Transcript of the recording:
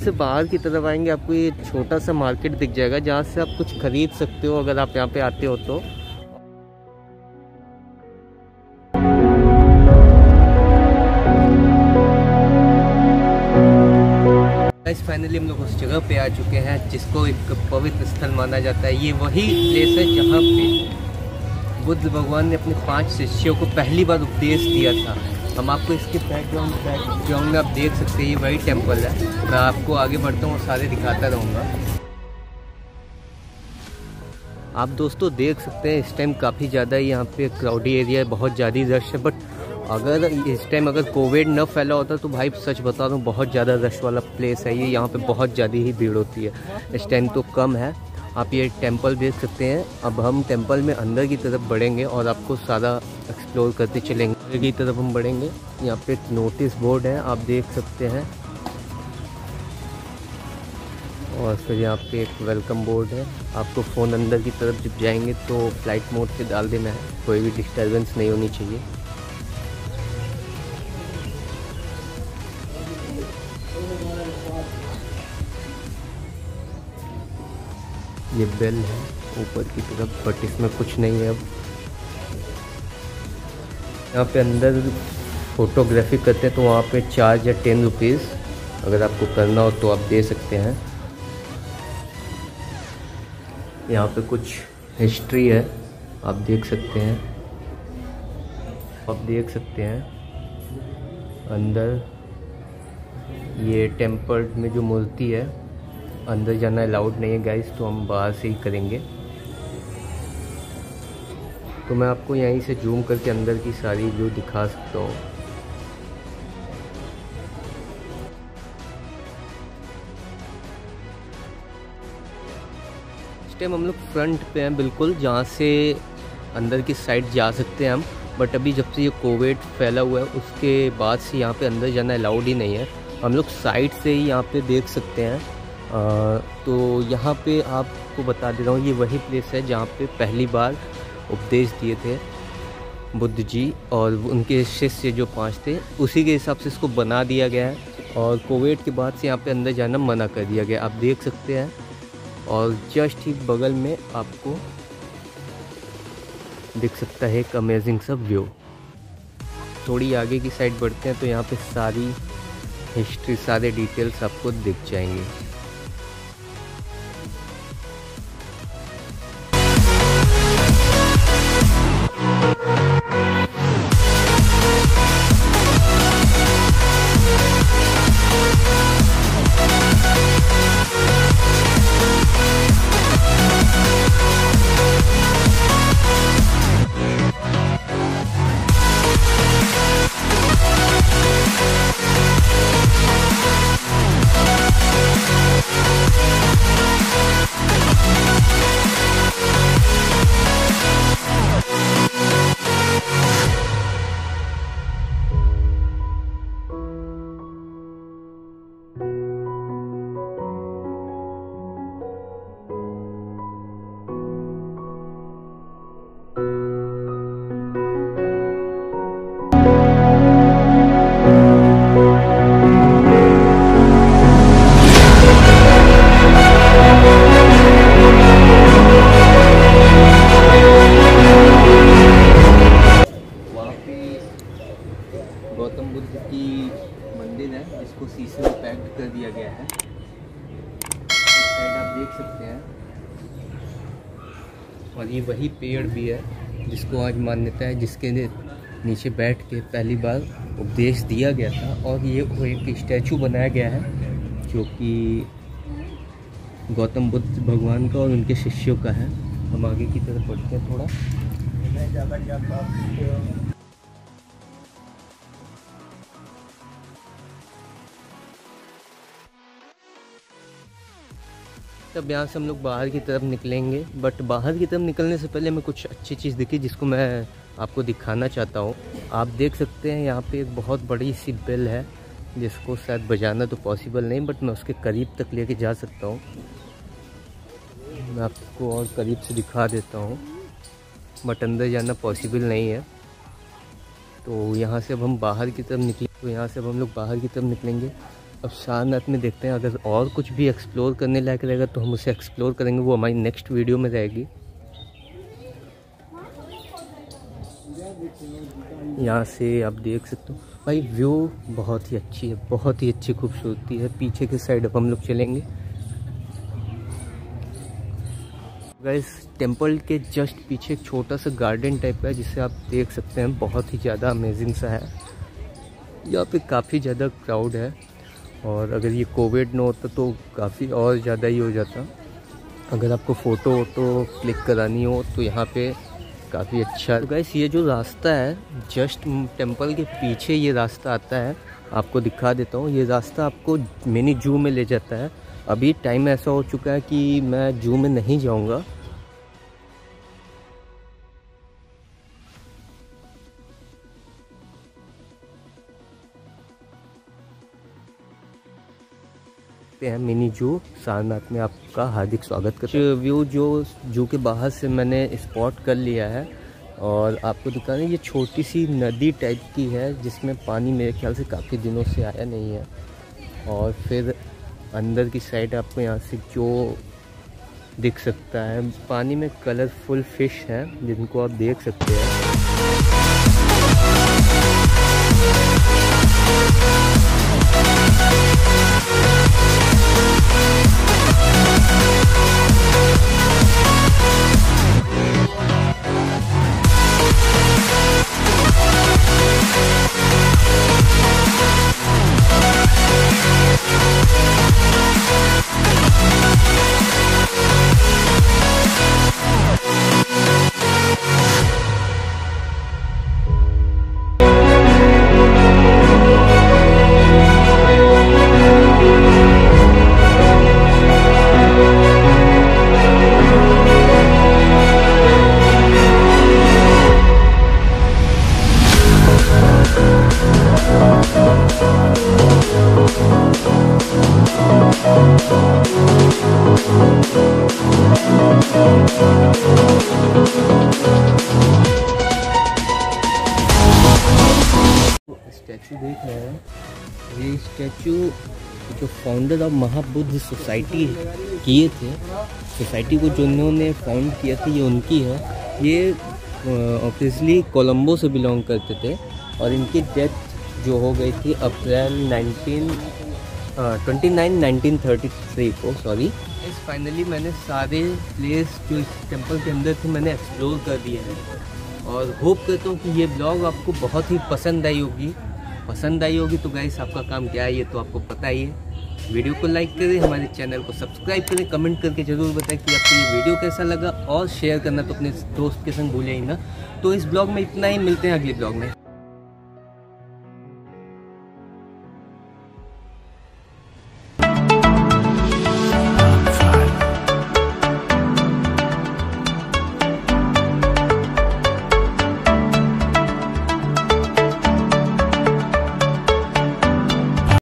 से बाहर की तरफ आएंगे आपको ये छोटा सा मार्केट दिख जाएगा जहाँ से आप कुछ खरीद सकते हो अगर आप यहाँ पे आते हो तो। फाइनली हम लोग उस जगह पे आ चुके हैं जिसको एक पवित्र स्थल माना जाता है। ये वही प्लेस है जहाँ पे बुद्ध भगवान ने अपने 5 शिष्यों को पहली बार उपदेश दिया था। हम आपको इसके बैकग्राउंड में आप देख सकते हैं ये वही टेम्पल है। मैं आपको आगे बढ़ता हूँ और सारे दिखाता रहूँगा। आप दोस्तों देख सकते हैं इस टाइम काफ़ी ज़्यादा यहाँ पे क्राउडी एरिया है, बहुत ज़्यादा रश है। बट अगर इस टाइम अगर कोविड न फैला होता तो भाई सच बता रहा हूँ बहुत ज़्यादा रश वाला प्लेस है ये। यहाँ पे बहुत ज़्यादा ही भीड़ होती है। इस टाइम तो कम है। आप ये टेंपल देख सकते हैं। अब हम टेंपल में अंदर की तरफ बढ़ेंगे और आपको सारा एक्सप्लोर करते चलेंगे। अंदर की तरफ हम बढ़ेंगे। यहाँ पे एक नोटिस बोर्ड है आप देख सकते हैं और फिर यहाँ पे एक वेलकम बोर्ड है। आपको फ़ोन अंदर की तरफ जब जाएंगे तो फ्लाइट मोड पे डाल देना है, कोई भी डिस्टर्बेंस नहीं होनी चाहिए। ये बेल है ऊपर की तरफ बट इसमें कुछ नहीं है। अब यहाँ पे अंदर फोटोग्राफी करते हैं तो वहाँ पे चार्ज है 10 रुपीज़। अगर आपको करना हो तो आप दे सकते हैं। यहाँ पे कुछ हिस्ट्री है आप देख सकते हैं। आप देख सकते हैं अंदर ये टेम्पल में जो मूर्ति है अंदर जाना अलाउड नहीं है गाइस, तो हम बाहर से ही करेंगे। तो मैं आपको यहीं से जूम करके अंदर की सारी व्यू दिखा सकता हूँ। इस टाइम हम लोग फ्रंट पे हैं बिल्कुल, जहाँ से अंदर की साइड जा सकते हैं हम। बट अभी जब से ये कोविड फैला हुआ है उसके बाद से यहाँ पे अंदर जाना अलाउड ही नहीं है। हम लोग साइड से ही यहाँ पे देख सकते हैं। तो यहाँ पे आपको बता दे रहा हूँ ये वही प्लेस है जहाँ पे पहली बार उपदेश दिए थे बुद्ध जी और उनके शिष्य जो 5 थे। उसी के हिसाब से इसको बना दिया गया है और कोविड के बाद से यहाँ पे अंदर जाना मना कर दिया गया, आप देख सकते हैं। और जस्ट ही बगल में आपको दिख सकता है एक अमेजिंग सा व्यू। थोड़ी आगे की साइड बढ़ते हैं तो यहाँ पे सारी हिस्ट्री, सारे डिटेल्स आपको दिख जाएंगे। गौतम बुद्ध की मंदिर है जिसको शीशे में पैक्ड कर दिया गया है। इस साइड आप देख सकते हैं। और ये वही पेड़ भी है जिसको आज मान्यता है, जिसके नीचे बैठ के पहली बार उपदेश दिया गया था। और ये एक स्टैचू बनाया गया है जो कि गौतम बुद्ध भगवान का और उनके शिष्यों का है। हम आगे की तरफ बढ़ते हैं थोड़ा। तब यहाँ से हम लोग बाहर की तरफ निकलेंगे। बट बाहर की तरफ निकलने से पहले हमें कुछ अच्छी चीज़ दिखी जिसको मैं आपको दिखाना चाहता हूँ। आप देख सकते हैं यहाँ पे एक बहुत बड़ी सी बेल है जिसको शायद बजाना तो पॉसिबल नहीं, बट मैं उसके करीब तक लेके जा सकता हूँ। मैं आपको और करीब से दिखा देता हूँ, बट अंदर जाना पॉसिबल नहीं है। तो यहाँ से अब हम बाहर की तरफ निकले, तो यहाँ से अब हम लोग बाहर की तरफ निकलेंगे। अब सारनाथ में देखते हैं, अगर और कुछ भी एक्सप्लोर करने लायक रहेगा तो हम उसे एक्सप्लोर करेंगे, वो हमारी नेक्स्ट वीडियो में रहेगी। यहाँ से आप देख सकते हो भाई, व्यू बहुत ही अच्छी है, बहुत ही अच्छी खूबसूरती है। पीछे की साइड अब हम लोग चलेंगे। गाइस टेंपल के जस्ट पीछे एक छोटा सा गार्डन टाइप का है, जिसे आप देख सकते हैं, बहुत ही ज़्यादा अमेजिंग सा है। यहाँ पे काफ़ी ज़्यादा क्राउड है, और अगर ये कोविड न होता तो काफ़ी और ज़्यादा ही हो जाता। अगर आपको फ़ोटो वोटो क्लिक करानी हो तो यहाँ पे काफ़ी अच्छा। तो गाइस ये जो रास्ता है, जस्ट टेंपल के पीछे ये रास्ता आता है, आपको दिखा देता हूँ। ये रास्ता आपको मिनी जू में ले जाता है। अभी टाइम ऐसा हो चुका है कि मैं जू में नहीं जाऊँगा। हैं मिनी जू सारनाथ में, आपका हार्दिक स्वागत करते हैं। व्यू जो जू के बाहर से मैंने स्पॉट कर लिया है, और आपको दिखा रहे हैं ये छोटी सी नदी टाइप की है, जिसमें पानी मेरे ख्याल से काफ़ी दिनों से आया नहीं है। और फिर अंदर की साइड आपको यहाँ से जो दिख सकता है, पानी में कलरफुल फिश हैं जिनको आप देख सकते हैं। स्टैचू देख रहे हैं, ये स्टैचू जो फाउंडर ऑफ महाबुद्ध सोसाइटी किए थे, सोसाइटी को जिन्होंने फाउंड किया था ये उनकी है। ये ऑब्वियसली कोलंबो से बिलोंग करते थे, और इनकी डेथ जो हो गई थी अप्रैल 1933 को। सॉरी। फाइनली मैंने सारे प्लेस जो इस टेंपल के अंदर थे मैंने एक्सप्लोर कर दिए हैं, और होप करता हूँ कि ये ब्लॉग आपको बहुत ही पसंद आई होगी। तो गाइस आपका काम क्या है ये तो आपको पता ही है। वीडियो को लाइक करें, हमारे चैनल को सब्सक्राइब करें, कमेंट करके ज़रूर बताएं कि आपको ये वीडियो कैसा लगा, और शेयर करना तो अपने दोस्त के संग भूलें ही ना। तो इस ब्लॉग में इतना ही, मिलते हैं अगले ब्लॉग में।